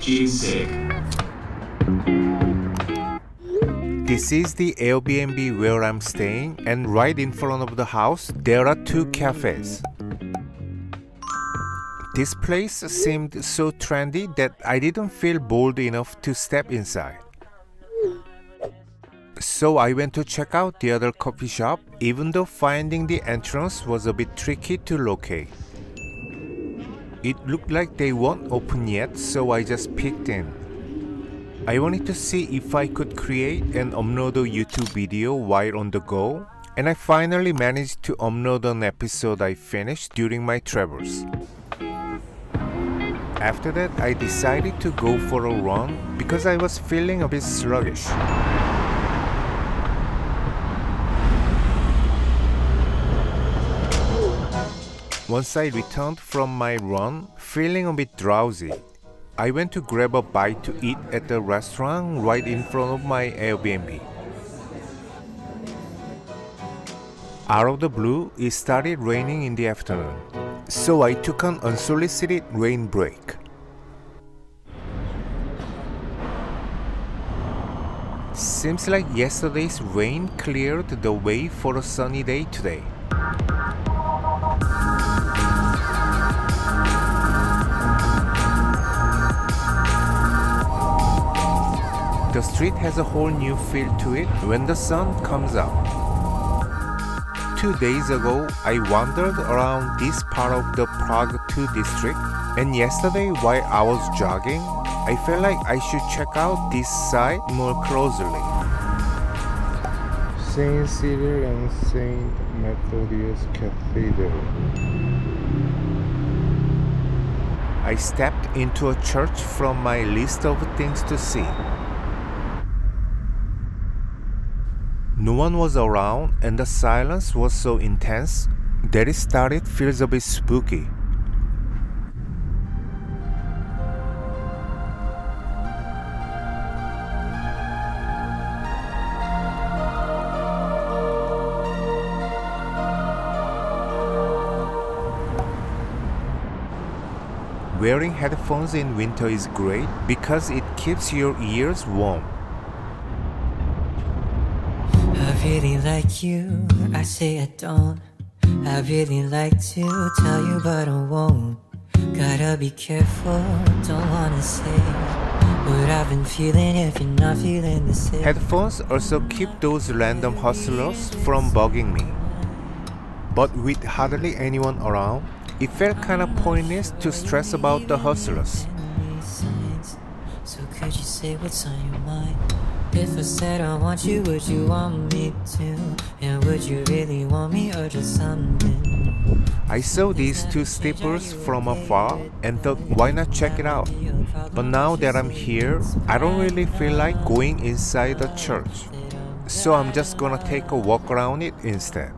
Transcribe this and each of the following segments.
Jin said. This is the Airbnb where I'm staying, and right in front of the house there are two cafes. This place seemed so trendy that I didn't feel bold enough to step inside. So I went to check out the other coffee shop, even though finding the entrance was a bit tricky to locate. It looked like they weren't open yet, so I just peeked in. I wanted to see if I could create and upload a YouTube video while on the go, and I finally managed to upload an episode I finished during my travels. After that, I decided to go for a run because I was feeling a bit sluggish. Once I returned from my run, feeling a bit drowsy, I went to grab a bite to eat at the restaurant right in front of my Airbnb. Out of the blue, it started raining in the afternoon, so I took an unsolicited rain break. Seems like yesterday's rain cleared the way for a sunny day today. The street has a whole new feel to it when the sun comes out. 2 days ago, I wandered around this part of the Prague 2 district, and yesterday while I was jogging, I felt like I should check out this site more closely. Saint Cyril and Saint Methodius Cathedral. I stepped into a church from my list of things to see. No one was around, and the silence was so intense that it started feels a bit spooky. Wearing headphones in winter is great because it keeps your ears warm. I really like you, I say I don't. I really like to tell you but I won't. Gotta be careful, don't wanna say what I've been feeling if you're not feeling the same. Headphones also keep those random hustlers from bugging me. But with hardly anyone around, it felt kinda pointless to stress about the hustlers. So could you say what's on your mind? If I said I want you, would you want me to? And would you really want me or just something? I saw these two steeples from afar and thought, why not check it out? But now that I'm here, I don't really feel like going inside the church. So I'm just gonna take a walk around it instead.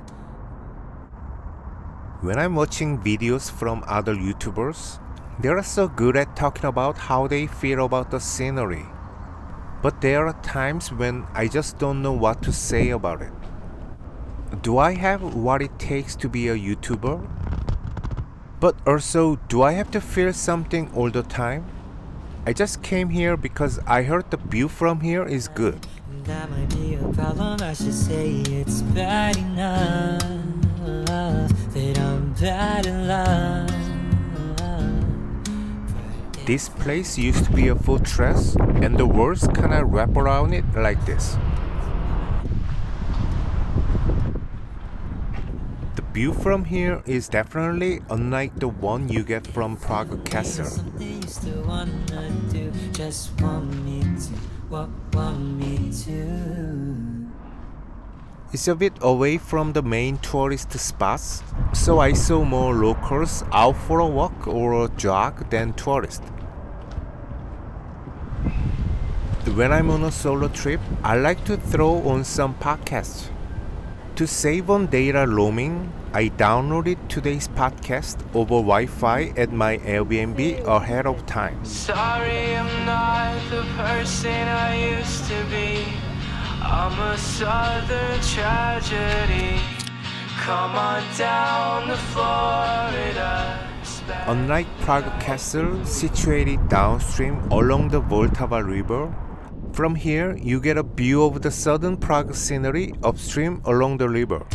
When I'm watching videos from other YouTubers, they are so good at talking about how they feel about the scenery. But there are times when I just don't know what to say about it. Do I have what it takes to be a YouTuber? But also, do I have to feel something all the time? I just came here because I heard the view from here is good. That might be a problem, I should say it's bad enough that I'm bad in love. This place used to be a fortress, and the walls kinda wrap around it like this. The view from here is definitely unlike the one you get from Prague Castle. Something you still wanna do, just want me to. It's a bit away from the main tourist spots, so I saw more locals out for a walk or a jog than tourists. When I'm on a solo trip, I like to throw on some podcasts. To save on data roaming, I downloaded today's podcast over Wi-Fi at my Airbnb ahead of time. Sorry, I'm not the person I used to be. I'm a southern tragedy. Come on down to Florida. Unlike Prague Castle, situated downstream along the Vltava river, from here you get a view of the southern Prague scenery upstream along the river.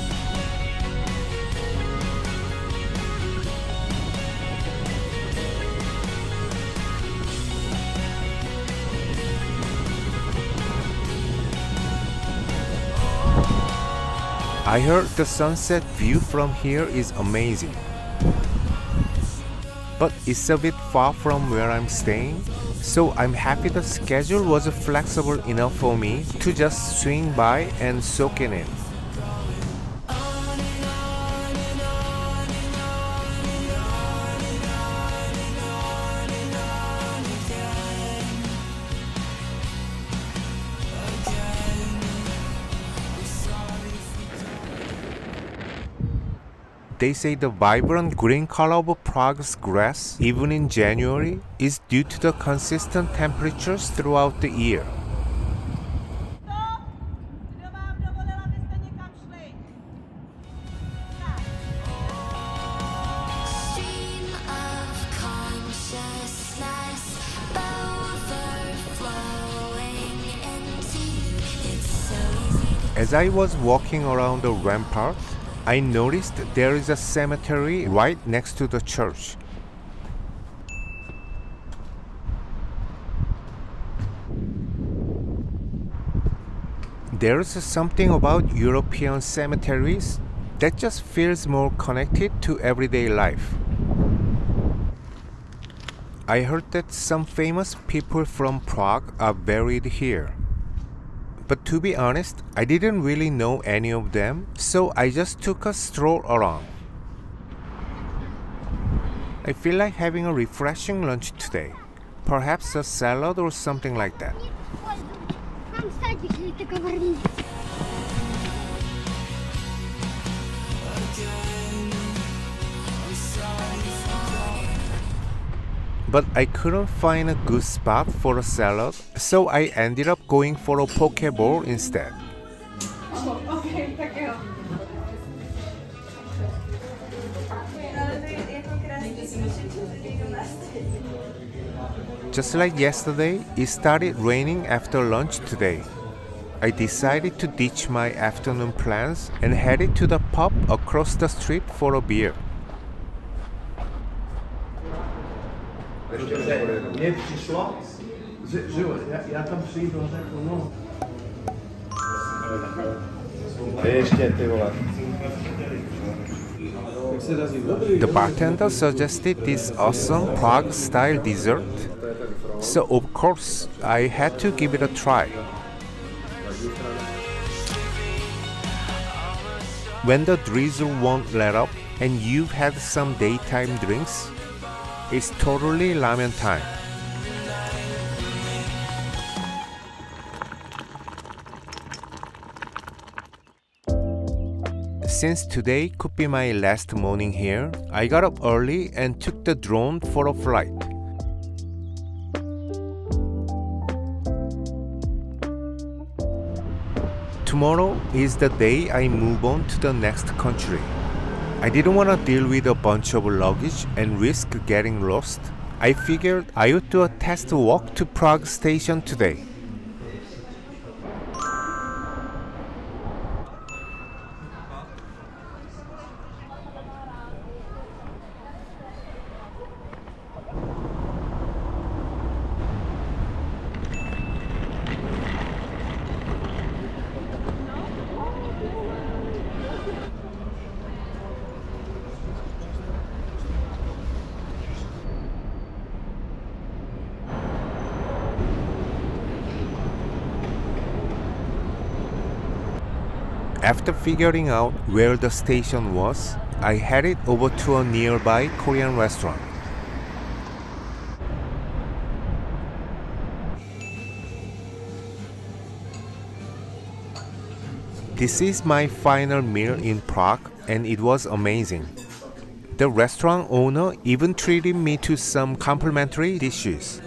I heard the sunset view from here is amazing. But it's a bit far from where I'm staying, so I'm happy the schedule was flexible enough for me to just swing by and soak it in. They say the vibrant green color of Prague's grass, even in January, is due to the consistent temperatures throughout the year. As I was walking around the rampart, I noticed there is a cemetery right next to the church. There's something about European cemeteries that just feels more connected to everyday life. I heard that some famous people from Prague are buried here. But to be honest, I didn't really know any of them, so I just took a stroll around. I feel like having a refreshing lunch today. Perhaps a salad or something like that. But I couldn't find a good spot for a salad, so I ended up going for a poke bowl instead. Just like yesterday, it started raining after lunch today. I decided to ditch my afternoon plans and headed to the pub across the street for a beer. Mně přišlo, že jo, já tam přijdu a tak no. Ještě ty vole. The bartender suggested this awesome Prague-style dessert, so of course I had to give it a try. When the drizzle won't let up and you've had some daytime drinks, it's totally ramen time. Since today could be my last morning here, I got up early and took the drone for a flight. Tomorrow is the day I move on to the next country. I didn't want to deal with a bunch of luggage and risk getting lost. I figured I would do a test walk to Prague station today. After figuring out where the station was, I headed over to a nearby Korean restaurant. This is my final meal in Prague and it was amazing. The restaurant owner even treated me to some complimentary dishes.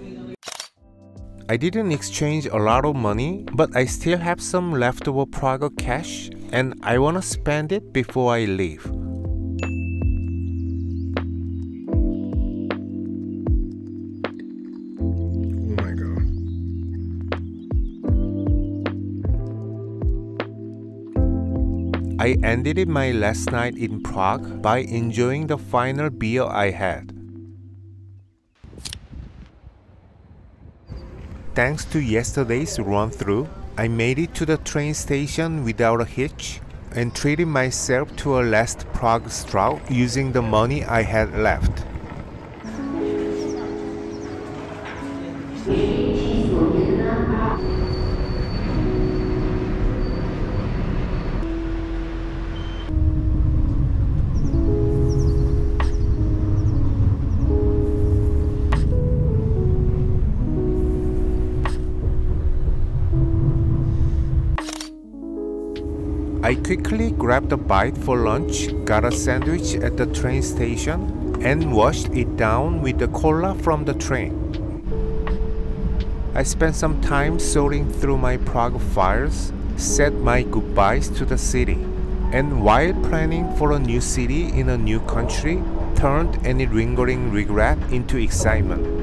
I didn't exchange a lot of money, but I still have some leftover Prague cash and I wanna spend it before I leave. I ended my last night in Prague by enjoying the final beer I had. Thanks to yesterday's run-through, I made it to the train station without a hitch and treated myself to a last Prague stroll using the money I had left. I quickly grabbed a bite for lunch, got a sandwich at the train station, and washed it down with the cola from the train. I spent some time sorting through my Prague files, said my goodbyes to the city, and while planning for a new city in a new country, turned any lingering regret into excitement.